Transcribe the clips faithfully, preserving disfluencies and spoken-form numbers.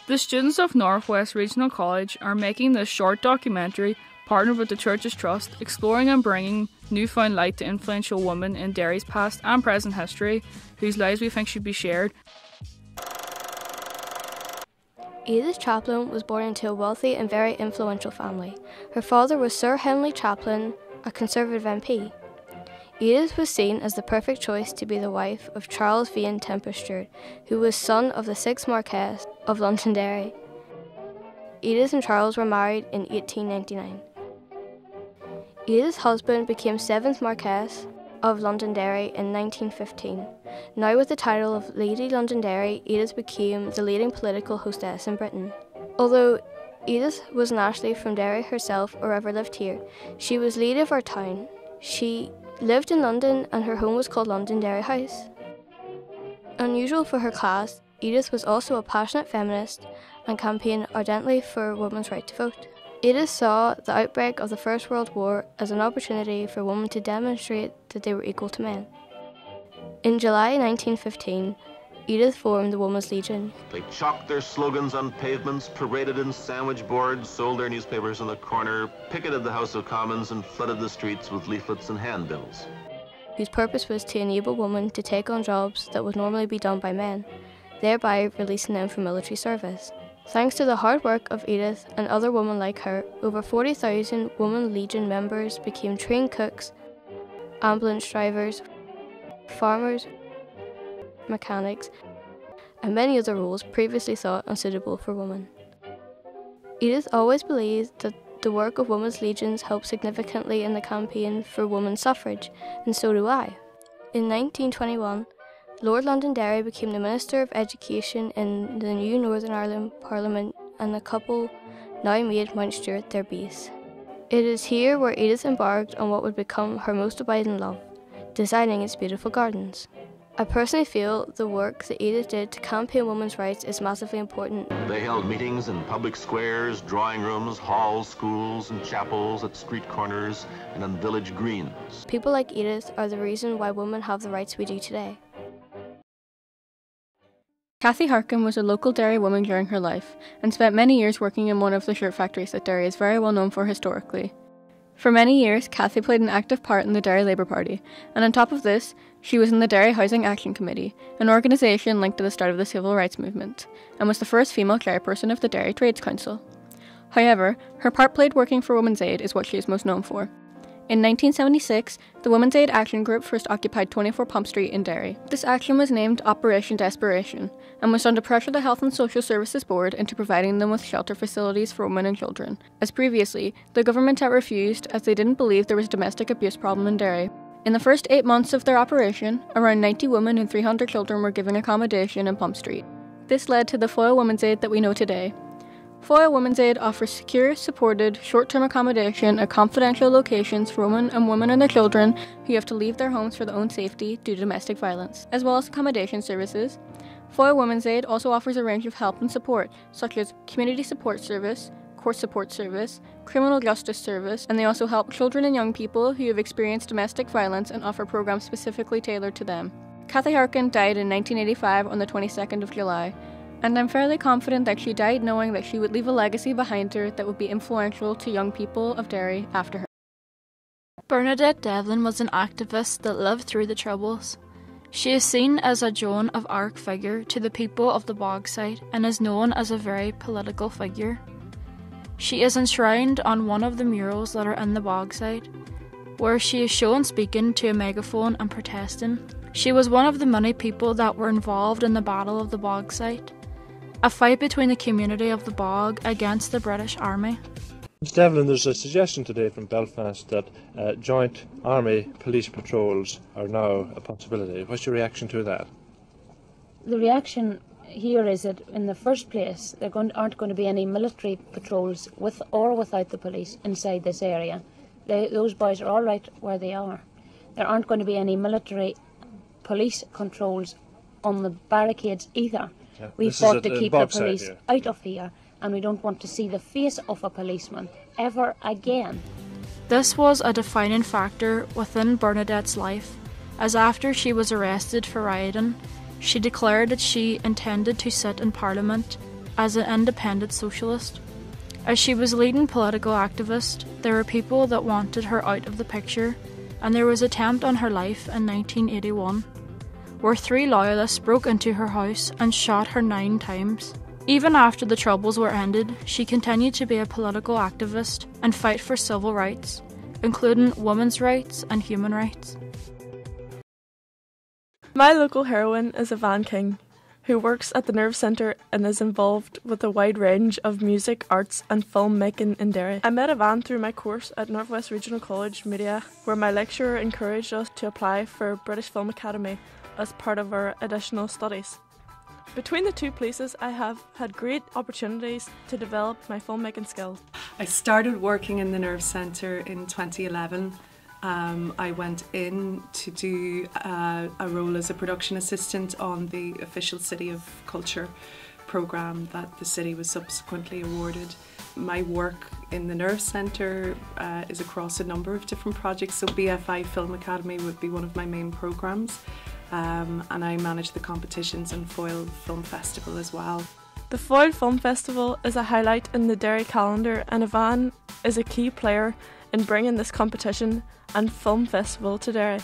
The students of Northwest Regional College are making this short documentary, partnered with the Church's Trust, exploring and bringing newfound light to influential women in Derry's past and present history, whose lives we think should be shared. Edith Chaplin was born into a wealthy and very influential family. Her father was Sir Henry Chaplin, a Conservative M P. Edith was seen as the perfect choice to be the wife of Charles Vane Temple Stewart, who was son of the sixth Marquess of Londonderry. Edith and Charles were married in eighteen ninety-nine. Edith's husband became seventh Marquess of Londonderry in nineteen fifteen. Now with the title of Lady Londonderry, Edith became the leading political hostess in Britain. Although Edith wasn't actually from Derry herself or ever lived here, she was lady of our town. She lived in London and her home was called Londonderry House. Unusual for her class, Edith was also a passionate feminist and campaigned ardently for women's right to vote. Edith saw the outbreak of the First World War as an opportunity for women to demonstrate that they were equal to men. In July nineteen fifteen, Edith formed the Women's Legion. They chalked their slogans on pavements, paraded in sandwich boards, sold their newspapers on the corner, picketed the House of Commons and flooded the streets with leaflets and handbills. Whose purpose was to enable women to take on jobs that would normally be done by men, thereby releasing them from military service. Thanks to the hard work of Edith and other women like her, over forty thousand Women Legion members became trained cooks, ambulance drivers, farmers, mechanics, and many other roles previously thought unsuitable for women. Edith always believed that the work of women's legions helped significantly in the campaign for women's suffrage, and so do I. In nineteen twenty-one, Lord Londonderry became the Minister of Education in the new Northern Ireland Parliament, and the couple now made Mount Stewart their base. It is here where Edith embarked on what would become her most abiding love, designing its beautiful gardens. I personally feel the work that Edith did to campaign women's rights is massively important. They held meetings in public squares, drawing rooms, halls, schools, and chapels, at street corners, and on village greens. People like Edith are the reason why women have the rights we do today. Cathy Harkin was a local Derry woman during her life, and spent many years working in one of the shirt factories that Derry is very well known for historically. For many years, Cathy played an active part in the Derry Labour Party, and on top of this, she was in the Derry Housing Action Committee, an organisation linked to the start of the civil rights movement, and was the first female chairperson of the Derry Trades Council. However, her part played working for Women's Aid is what she is most known for. In nineteen seventy-six, the Women's Aid Action Group first occupied twenty-four Pump Street in Derry. This action was named Operation Desperation, and was done to pressure the Health and Social Services Board into providing them with shelter facilities for women and children, as previously, the government had refused as they didn't believe there was a domestic abuse problem in Derry. In the first eight months of their operation, around ninety women and three hundred children were given accommodation in Pump Street. This led to the Foyle Women's Aid that we know today. Foyle Women's Aid offers secure, supported, short-term accommodation at confidential locations for women and women and their children who have to leave their homes for their own safety due to domestic violence, as well as accommodation services. Foyle Women's Aid also offers a range of help and support, such as community support service, court support service, criminal justice service, and they also help children and young people who have experienced domestic violence and offer programs specifically tailored to them. Cathy Harkin died in nineteen eighty-five on the twenty-second of July. And I'm fairly confident that she died knowing that she would leave a legacy behind her that would be influential to young people of Derry after her. Bernadette Devlin was an activist that lived through the Troubles. She is seen as a Joan of Arc figure to the people of the Bogside and is known as a very political figure. She is enshrined on one of the murals that are in the Bogside, where she is shown speaking to a megaphone and protesting. She was one of the many people that were involved in the Battle of the Bogside, a fight between the community of the bog against the British Army. Miz Devlin, there's a suggestion today from Belfast that uh, joint army police patrols are now a possibility. What's your reaction to that? The reaction here is that in the first place there aren't going to be any military patrols with or without the police inside this area. They, those boys are all right where they are. There aren't going to be any military police controls on the barricades either. Yeah, we fought to keep the police here. out of here, and we don't want to see the face of a policeman ever again. This was a defining factor within Bernadette's life, as after she was arrested for rioting, she declared that she intended to sit in Parliament as an independent socialist. As she was a leading political activist, there were people that wanted her out of the picture, and there was an attempt on her life in nineteen eighty-one, where three loyalists broke into her house and shot her nine times. Even after the Troubles were ended, she continued to be a political activist and fight for civil rights, including women's rights and human rights. My local heroine is Yvonne King, who works at the Nerve Centre and is involved with a wide range of music, arts and filmmaking in Derry. I met Yvonne through my course at North West Regional College Media, where my lecturer encouraged us to apply for British Film Academy as part of our additional studies. Between the two places, I have had great opportunities to develop my filmmaking skills. I started working in the Nerve Centre in twenty eleven. Um, I went in to do uh, a role as a production assistant on the official City of Culture programme that the city was subsequently awarded. My work in the Nerve Centre uh, is across a number of different projects, so B F I Film Academy would be one of my main programmes. Um, and I manage the competitions and Foyle Film Festival as well. The Foyle Film Festival is a highlight in the Derry calendar, and Yvonne is a key player in bringing this competition and film festival to Derry.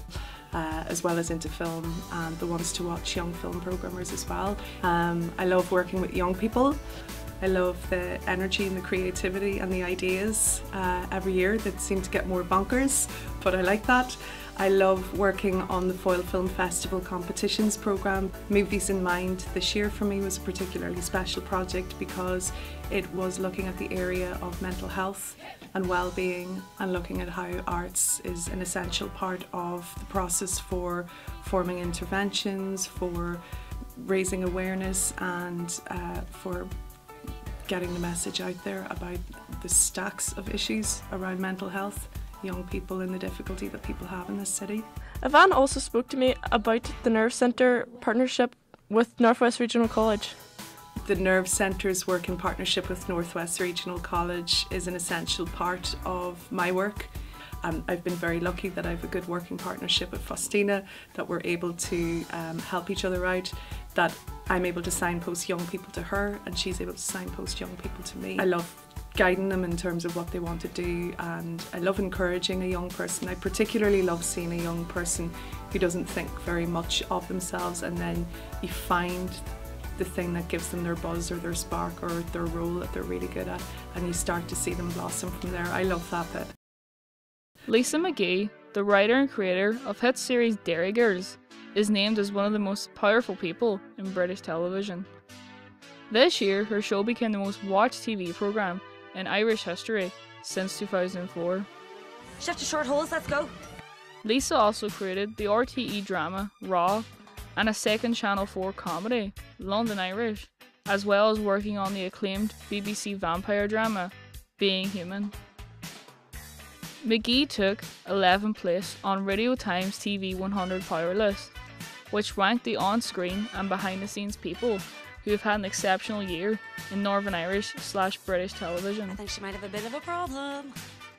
Uh, as well as into film and the Ones to Watch young film programmers as well. Um, I love working with young people. I love the energy and the creativity and the ideas uh, every year that seem to get more bonkers, but I like that. I love working on the Foyle Film Festival competitions programme. Movies in Mind this year for me was a particularly special project because it was looking at the area of mental health and well-being and looking at how arts is an essential part of the process for forming interventions, for raising awareness and uh, for getting the message out there about the stacks of issues around mental health, young people and the difficulty that people have in this city. Yvonne also spoke to me about the Nerve Centre partnership with North West Regional College. The Nerve Centre's work in partnership with North West Regional College is an essential part of my work. Um, I've been very lucky that I have a good working partnership with Faustina, that we're able to um, help each other out, that I'm able to signpost young people to her and she's able to signpost young people to me. I love guiding them in terms of what they want to do, and I love encouraging a young person. I particularly love seeing a young person who doesn't think very much of themselves, and then you find the thing that gives them their buzz or their spark or their role that they're really good at, and you start to see them blossom from there. I love that bit. Lisa McGee, the writer and creator of hit series Derry Girls, is named as one of the most powerful people in British television. This year, her show became the most watched T V programme in Irish history since two thousand four. Shift to short holes, let's go. Lisa also created the R T E drama Raw and a second Channel four comedy, London Irish, as well as working on the acclaimed B B C vampire drama Being Human. McGee took eleventh place on Radio Times T V one hundred Power List, which ranked the on-screen and behind-the-scenes people who have had an exceptional year in Northern Irish slash British television. I think she might have a bit of a problem.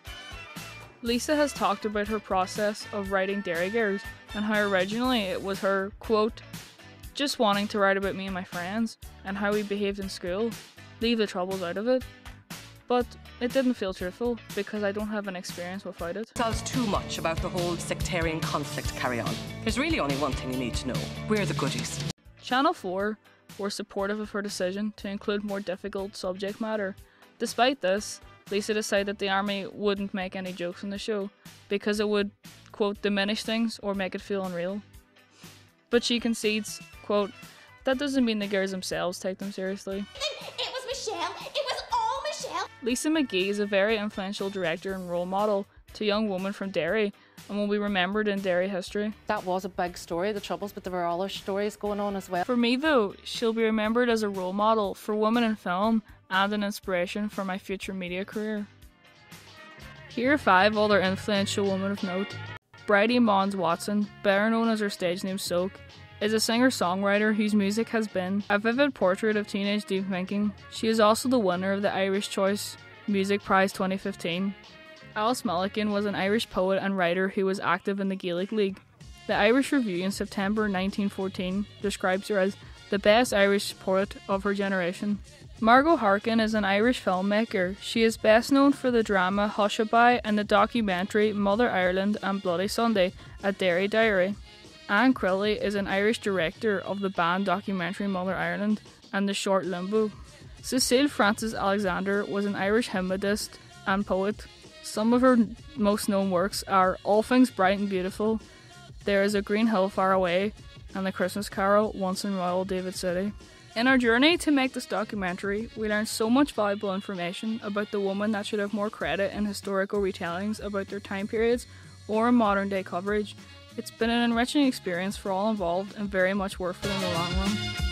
Lisa has talked about her process of writing Derry Girls and how originally it was her, quote, just wanting to write about me and my friends and how we behaved in school, leave the troubles out of it. But it didn't feel truthful because I don't have an experience without it. Tells too much about the whole sectarian conflict carry on. There's really only one thing you need to know. We're the goodies. Channel four were supportive of her decision to include more difficult subject matter. Despite this, Lisa decided that the army wouldn't make any jokes on the show because it would, quote, diminish things or make it feel unreal. But she concedes, quote, that doesn't mean the girls themselves take them seriously. It was Michelle! It was all Michelle! Lisa McGee is a very influential director and role model to young women from Derry and will be remembered in Derry history. That was a big story, the Troubles, but there were other stories going on as well. For me though, she'll be remembered as a role model for women in film and an inspiration for my future media career. Here are five other influential women of note. Bridie Mons Watson, better known as her stage name Soak, is a singer-songwriter whose music has been a vivid portrait of teenage deep thinking. She is also the winner of the Irish Choice Music Prize twenty fifteen. Alice Mulligan was an Irish poet and writer who was active in the Gaelic League. The Irish Review in September nineteen fourteen describes her as the best Irish poet of her generation. Margot Harkin is an Irish filmmaker. She is best known for the drama Hushabye and the documentary Mother Ireland and Bloody Sunday, a Derry Diary. Anne Crilly is an Irish director of the banned documentary Mother Ireland and the short Limbo. Cecile Frances Alexander was an Irish hymnodist and poet. Some of her most known works are All Things Bright and Beautiful, There is a Green Hill Far Away, and The Christmas Carol, Once in Royal David City. In our journey to make this documentary, we learned so much valuable information about the women that should have more credit in historical retellings about their time periods or in modern day coverage. It's been an enriching experience for all involved and very much worth it in the long run.